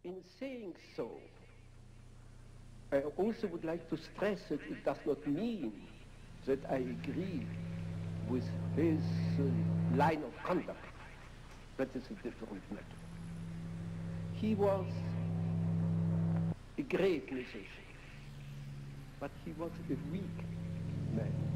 In saying so, I also would like to stress that it does not mean that I agree with his line of conduct. That is a different matter. He was a great musician, but he was a weak man.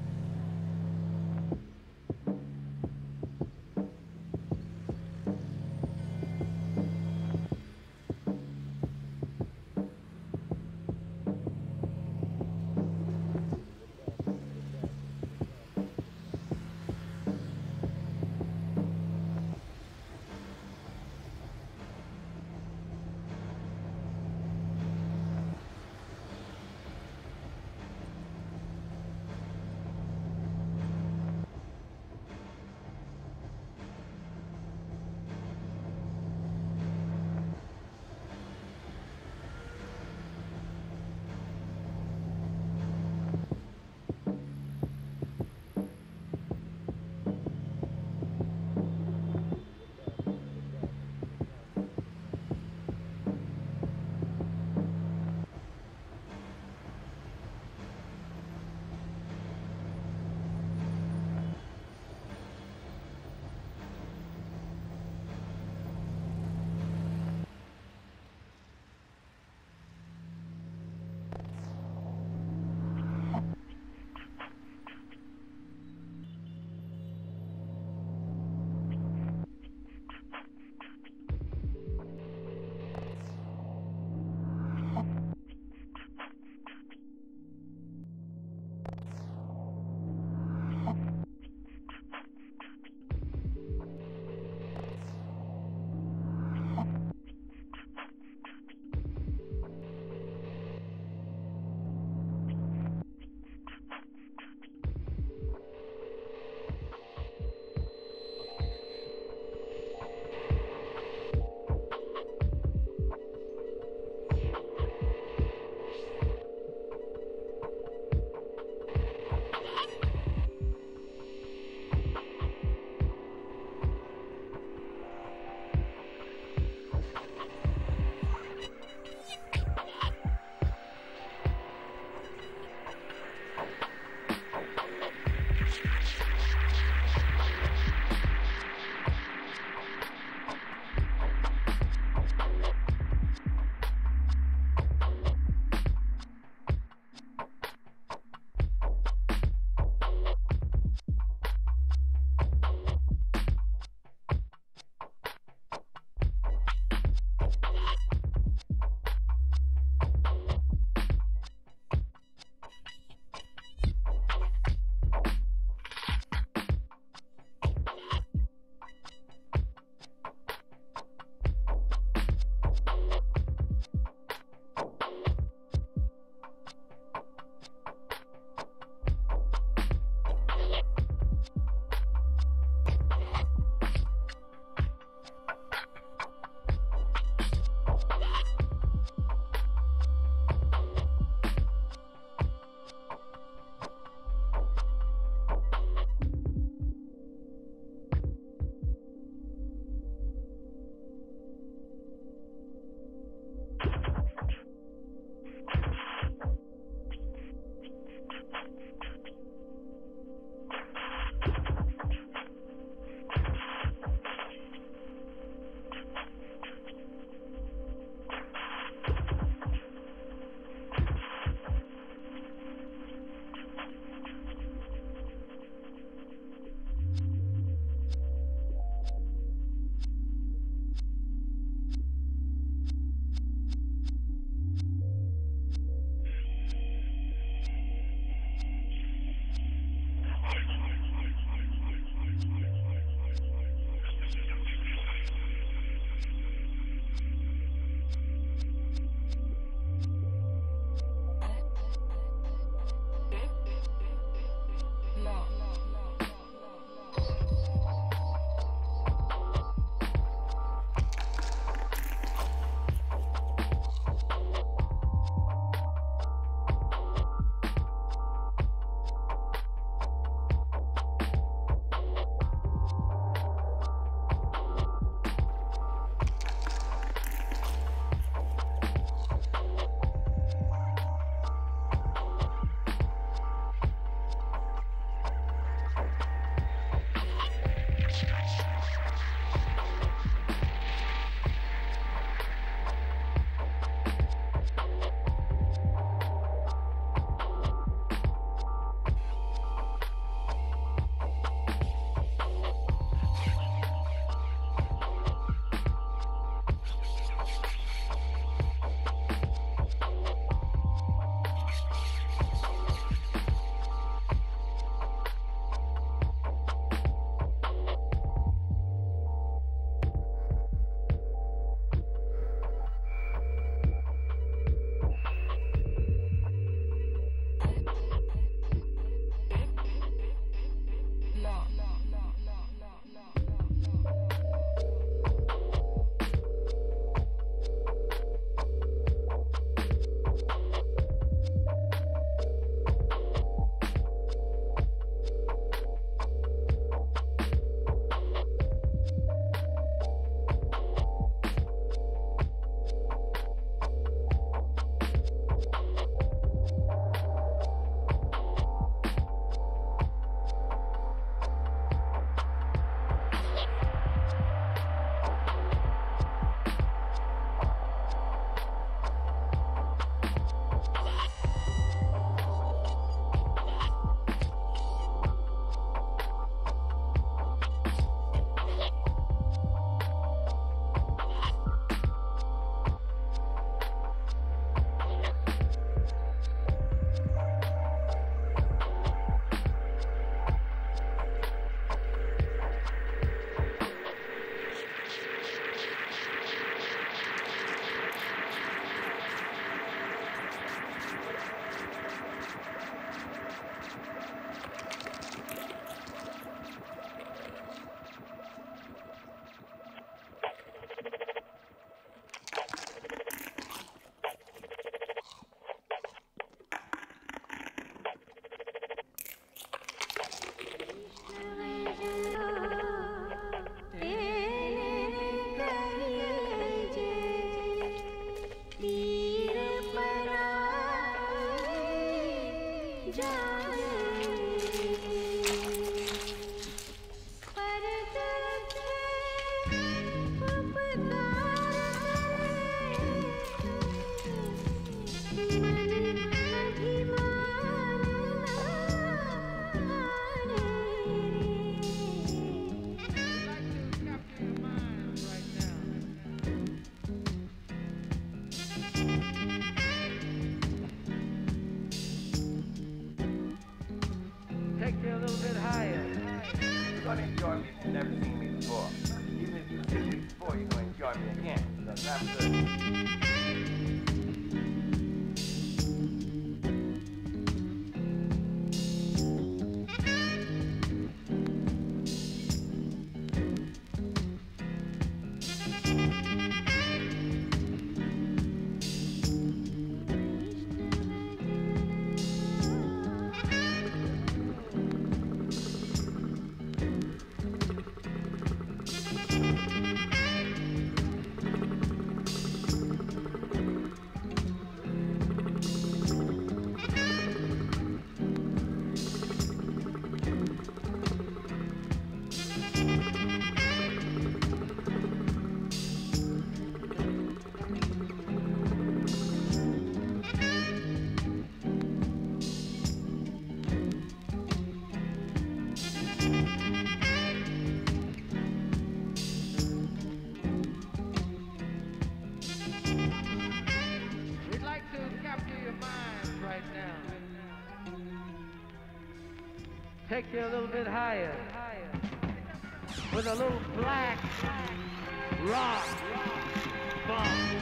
Take you a little bit higher with a little black rock funk.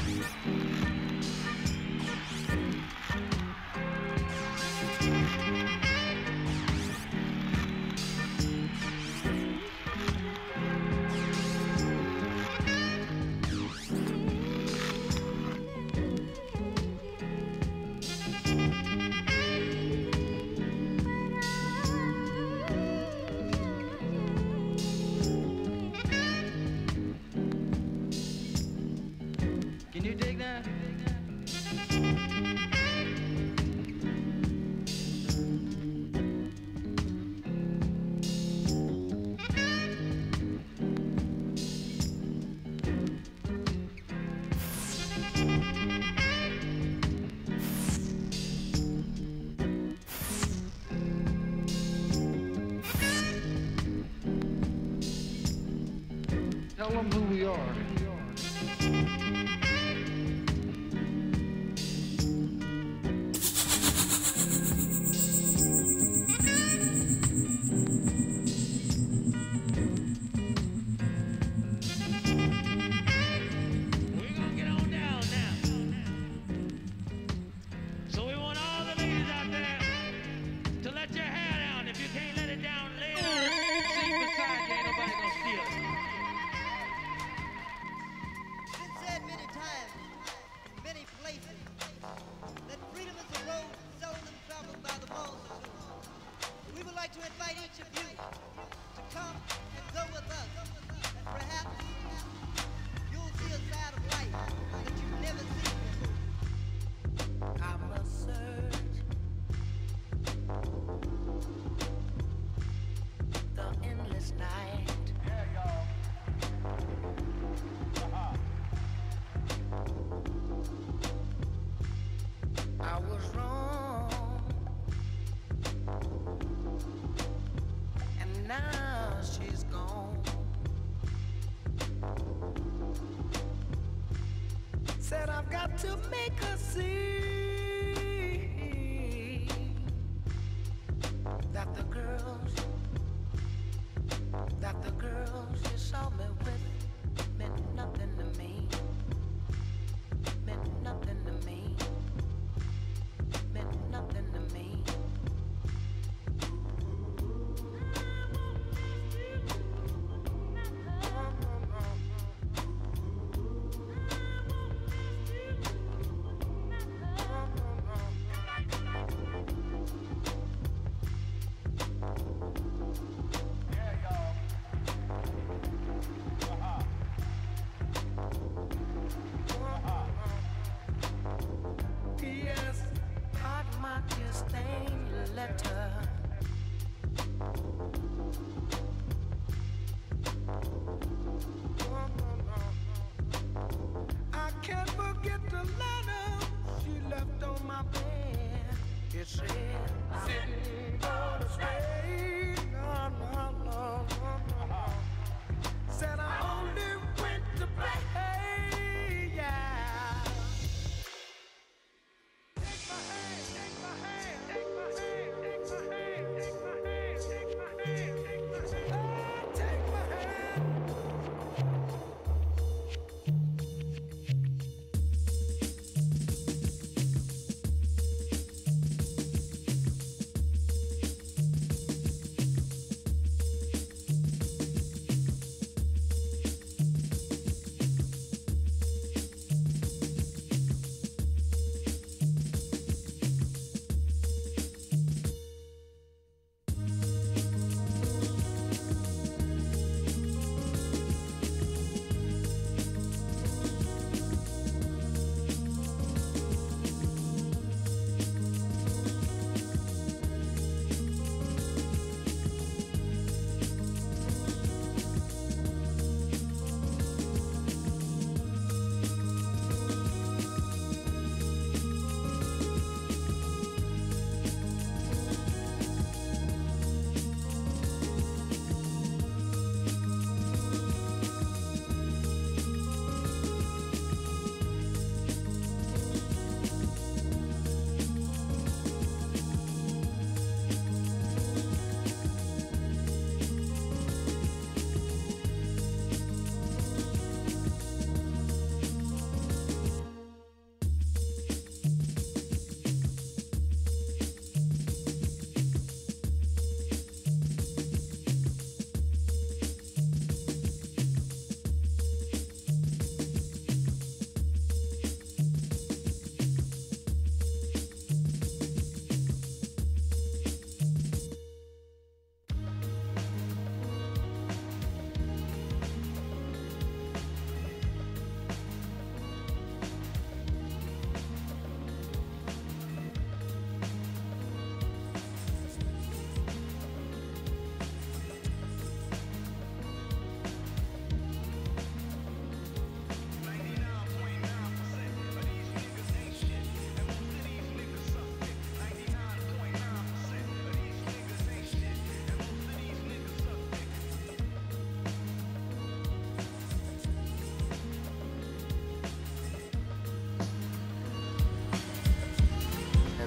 Can you dig that? Tell them who we are. Said I've got to make her see that the girls she saw me with meant nothing to me, meant nothing to me, meant nothing to me. I can't forget the letter she left on my bed. It said, I didn't go to stay. No, no, no, no, no. Said I only went to play. Yeah. Take my hand, take my hand, take my hand, take my hand, take my hand, take my hand, take my hand. Oh, take my hand.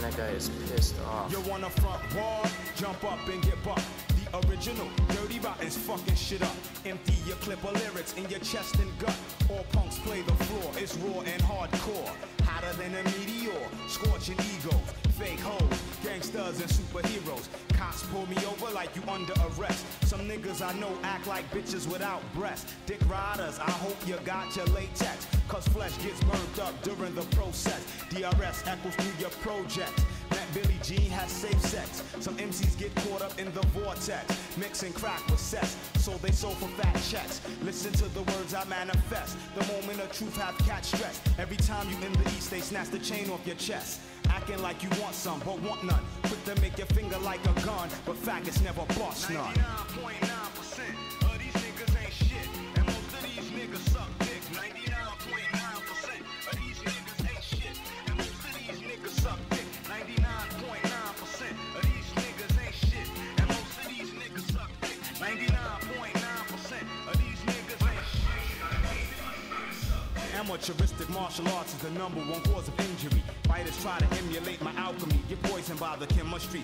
That guy is pissed off. You wanna front wall, jump up and get bucked. The original, Dirty Rotten's fucking shit up. Empty your clip of lyrics in your chest and gut. All punks play the floor, it's raw and hardcore. Hotter than a meteor, scorching egos. Fake hoes, gangsters and superheroes. Cops pull me over like you under arrest. Some niggas I know act like bitches without breasts. Dick riders, I hope you got your latex. Cause flesh gets burnt up during the process. DRS echoes through your project. That Billie Jean has safe sex. Some MCs get caught up in the vortex. Mixing crack with sex, so they sold for fat checks. Listen to the words I manifest. The moment of truth have catch stress. Every time you in the east, they snatch the chain off your chest. Acting like you want some, but want none. Quick to make your finger like a gun, but faggots never bust none. 99.9% of these niggas ain't shit, and most of these niggas suck dick. 99.9% of these niggas ain't shit, and most of these niggas suck dick. 99.9% of these niggas ain't shit, and most of these niggas suck dick. 99.9% of these niggas ain't shit. Amateuristic martial arts is the #1 cause of injury. Fighters try to emulate my alchemy, get poisoned by the chemistry.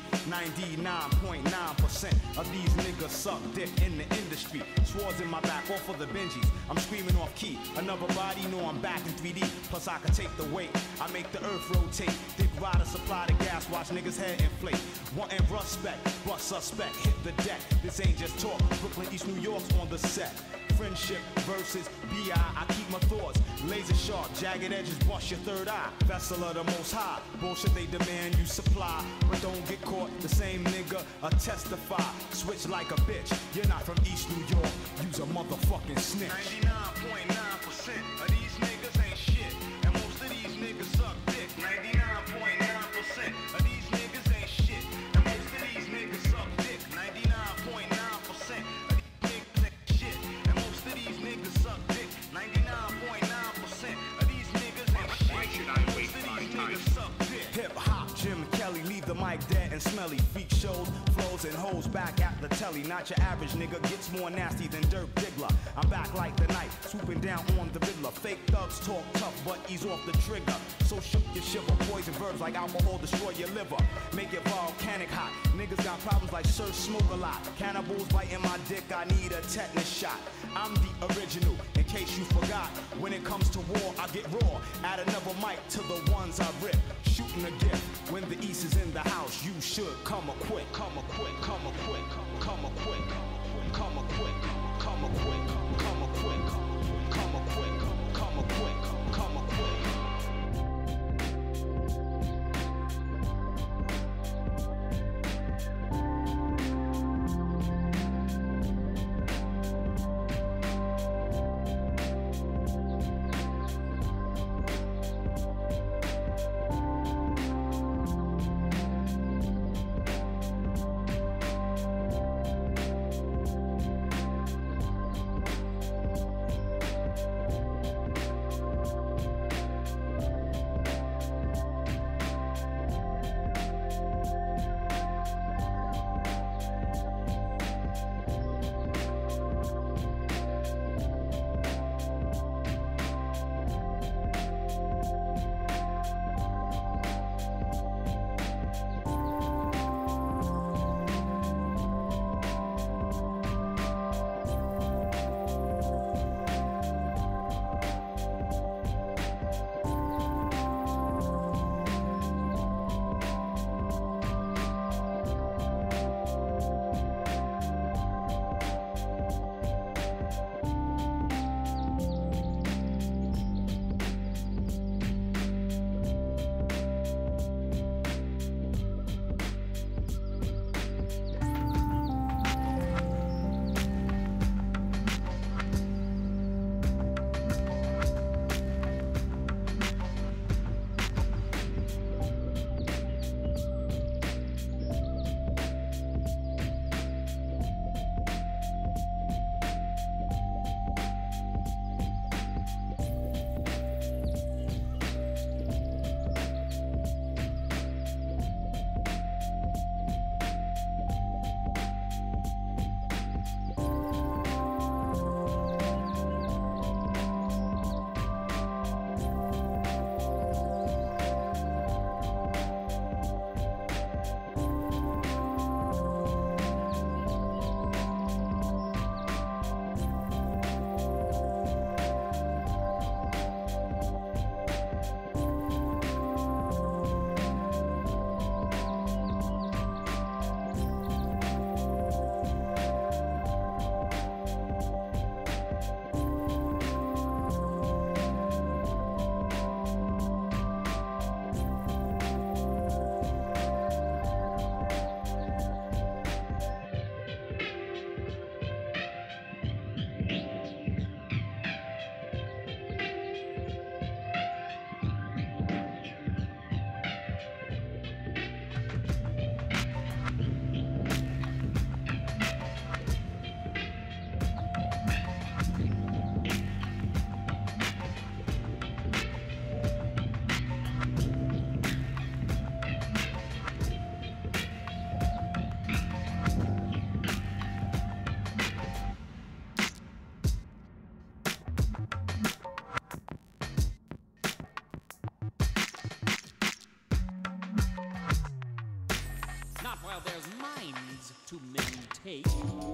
99.9% of these niggas suck dick in the industry. Swords in my back, off of the Benjis. I'm screaming off key. Another body know I'm back in 3D. Plus I can take the weight. I make the earth rotate. Dick rider supply the gas, watch niggas head inflate. Wanting respect, but suspect hit the deck. This ain't just talk. Brooklyn, East New York's on the set. Friendship versus B.I. I keep my thoughts laser sharp, jagged edges bust your third eye. Vessel of the most high, bullshit they demand you supply, but don't get caught. The same nigga testify, switch like a bitch. You're not from East New York, you's a motherfucking snitch. 99.9% of these niggas ain't shit, and most of these niggas suck dick. 99.9% of these niggas ain't shit, and most of these niggas suck dick. 99.9% of these niggas ain't shit, and most of these niggas suck dick. 99.9% of these niggas ain't shit. Why should I waste my time? Hip hop, Jim Kelly, leave the mic dead and smelly. Freak shows, flows and hoes back at the telly. Not your average nigga, gets more nasty than Dirk Diggler. I'm back like the knife, swooping down on the Riddler. Fake thugs talk tough, but ease off the trigger. So shook your shiver, poison verbs like alcohol destroy your liver. Make it volcanic hot. Niggas got problems like Sir Smoke a lot. Cannibals biting my dick, I need a tetanus shot. I'm the original, in case you forgot. When it comes to war, I get raw. Add another mic to the ones I rip. Shooting a gift. When the East is in the house, you should come a quick, come a quick, come a quick, come a quick, come a quick, come a quick, come a quick, come a quick, come a quick, come a quick. while there's minds to meditate.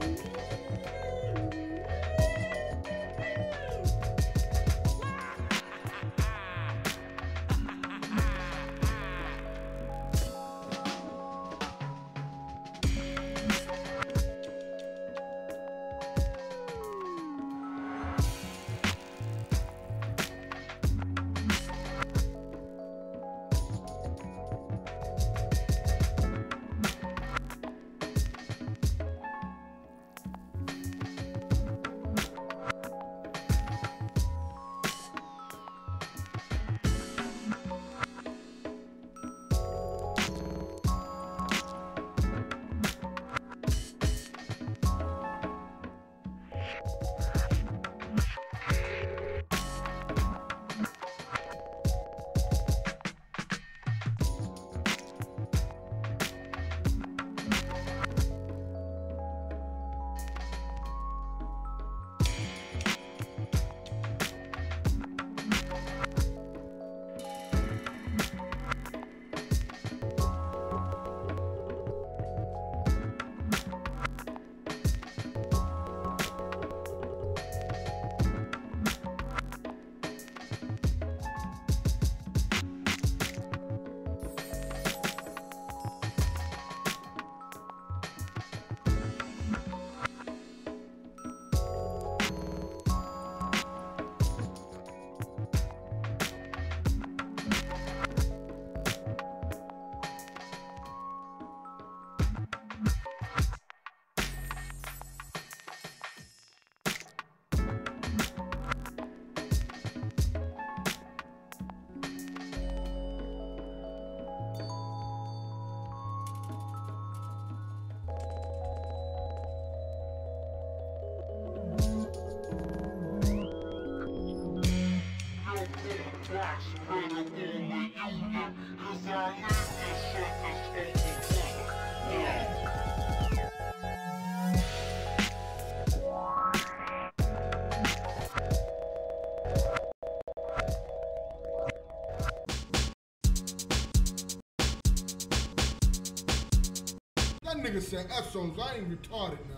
That nigga said F-songs, I ain't retarded now.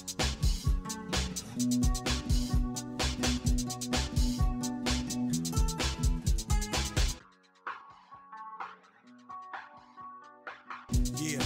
Yeah.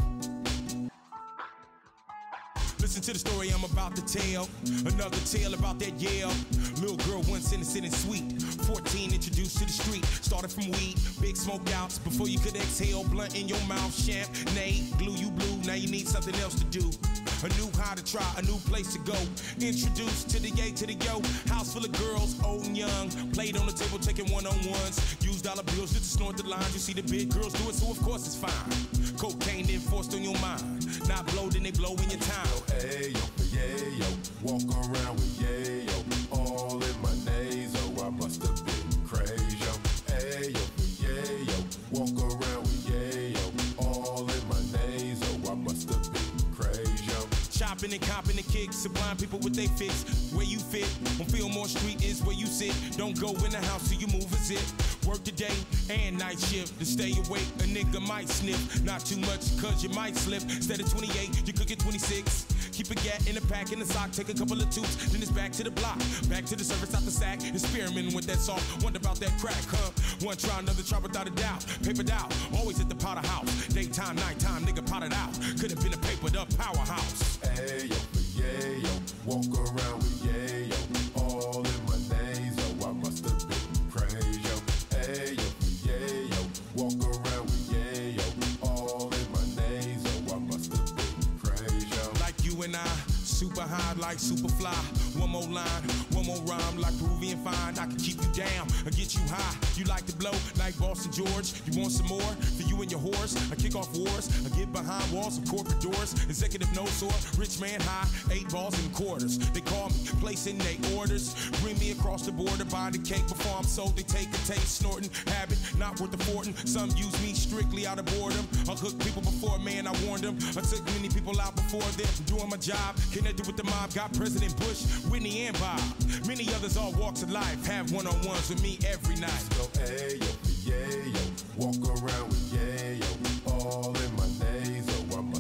Listen to the story I'm about to tell. Another tale about that Yale. Little girl once innocent and sweet. 14 introduced to the street. Started from weed, big smoke outs. Before you could exhale, blunt in your mouth. Champagne, glue you blue. Now you need something else to do. A new high to try, a new place to go. Introduced to the yay, to the yo. House full of girls, old and young. Played on the table, taking one-on-ones. Used dollar bills just to snort the lines. You see the big girls do it, so of course it's fine. Cocaine then forced on your mind. Not blow, then they blow in your time. Ayo, yayo, walk around with yayo. All in my nasal, I must have been crazy. Ayo, yayo, walk around with yayo. All in my nasal, I must have been crazy. Chopping and copping the kicks, supplying people with they fix. Where you fit, on Fillmore Street is where you sit. Don't go in the house till you move a zip. Work the day and night shift. To stay awake, a nigga might sniff. Not too much, cause you might slip. Instead of 28, you could get 26. Keep a gat in a pack, in a sock, take a couple of toots. Then it's back to the block, back to the service out the sack. Experimenting with that salt, wonder about that crack, huh? One try, another try without a doubt. Papered out, always at the powder house. Daytime, nighttime, nigga potted out. Could have been a papered up powerhouse. Ayo, yayo, walk around with yayo. All in my nasal, I must have been crazy. Ayo, yayo, walk around with yayo. All in my nasal, I must have been crazy. Like you and I, super high like Superfly. One more line, one more rhyme like Peruvian fine. I can keep you down or get you high. You like to blow like Boston George. You want some more for you and your horse? I kick off wars, I get behind walls of corporate doors. Executive no sore, rich man high, 8 balls and quarters. They call me, placing they orders. Bring me across the border, buy the cake before I'm sold. They take a taste, snorting, habit, not worth affording. Some use me strictly out of boredom. I hook people before, man, I warned them. I took many people out before them, doing my job. Connected with the mob, got President Bush, Whitney and Bob. Many others all walks of life have one-on-ones with me every night. So ayo, yayo, walk around with yayo. All in my nasal, I must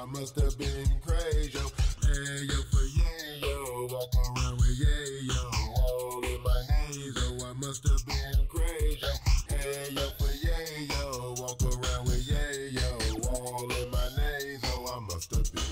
must have been crazy. Hey yo for yayo, walk around with yayo, all in my hazel. I must have been crazy. Hey yo for yayo, walk around with yayo, all in my nasal. I must have been.